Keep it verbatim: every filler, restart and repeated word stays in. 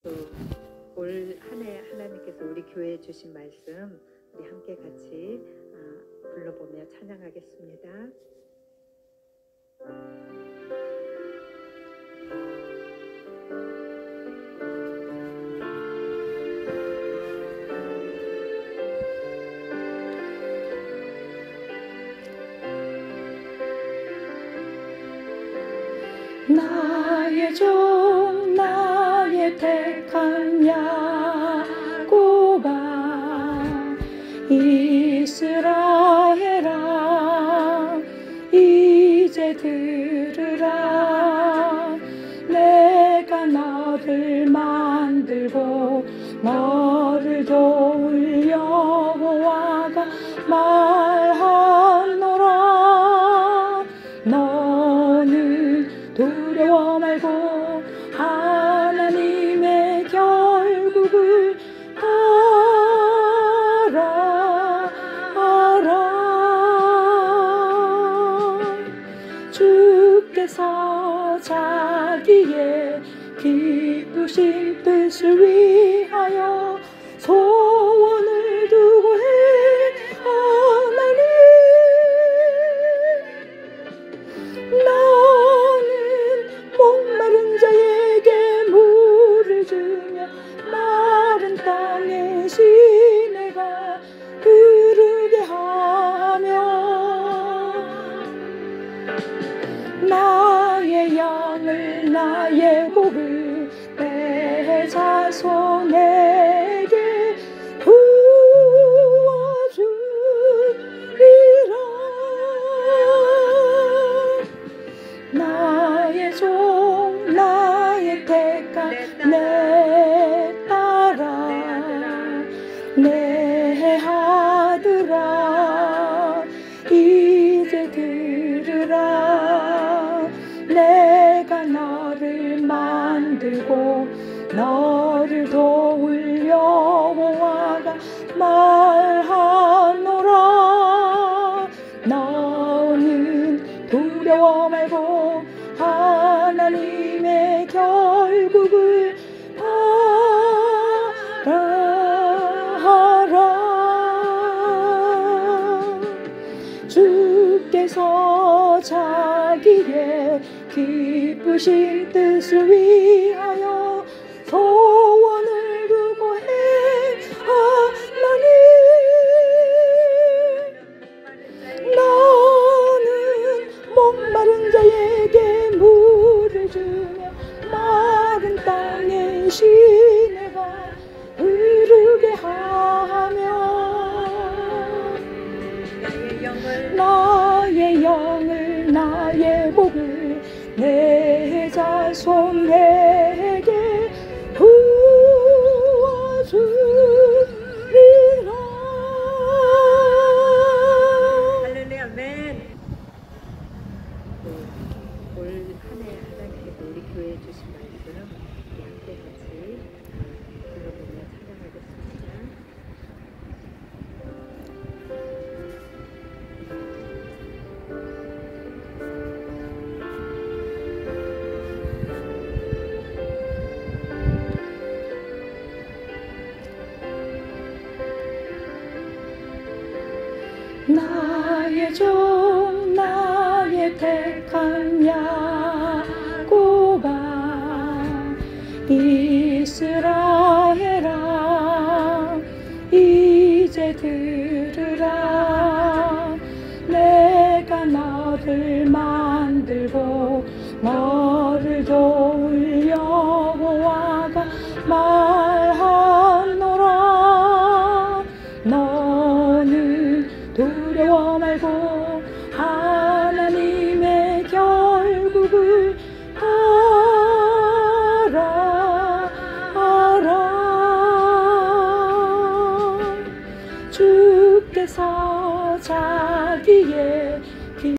올 한 해 하나님께서 우리 교회에 주신 말씀 우리 함께 같이 아, 불러보며 찬양하겠습니다. 나의 종 나의 택한 야곱아 이스라엘아 이제 들으라. 내가 너를 만들고 너를 도울 여호와가 말하노라. 너는 두려워 말고 하나님의 결국을 알아 알아. 주께서 자기의 기쁘신 뜻을 위하여 소원을 두고 해 하나님. 목마른 자에게 물을 주며 마른 땅에 시내가 흐르게 하며 나의 영을 나의 복을 내 자손에게 부어주리라. 나의 종 나의 택한 내 딸아 내 아들아 이제 들으라. 내가 너를 만들고 너를 도울 여호와가 말하노라. 너는 두려워 말고 하나님의 결국을 알아. 주께서 자기의 기쁘신 뜻을 위하여 소원을 두고 해 하나님. 나는 목마른 자에게 물을 주며 마른 땅에 시내가 흐르게 하며 나의 영을 나의 복을 내 자손에게 부어주리라. 할렐루야, 아멘. 올 한 해 하나님께서 우리 교회에 주신 말씀 우리 함께 같이 불러보며 찬양하겠습니다. 나의 종 나의 택한 야곱아 이스라엘아 이제 들으라. 내가 너를 만들고 너를 도